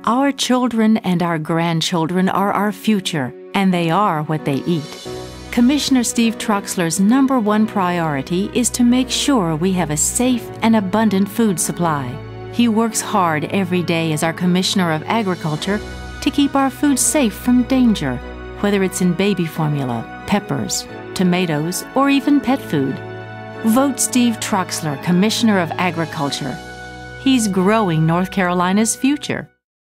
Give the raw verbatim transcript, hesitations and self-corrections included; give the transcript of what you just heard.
Our children and our grandchildren are our future, and they are what they eat. Commissioner Steve Troxler's number one priority is to make sure we have a safe and abundant food supply. He works hard every day as our Commissioner of Agriculture to keep our food safe from danger, whether it's in baby formula, peppers, tomatoes, or even pet food. Vote Steve Troxler, Commissioner of Agriculture. He's growing North Carolina's future.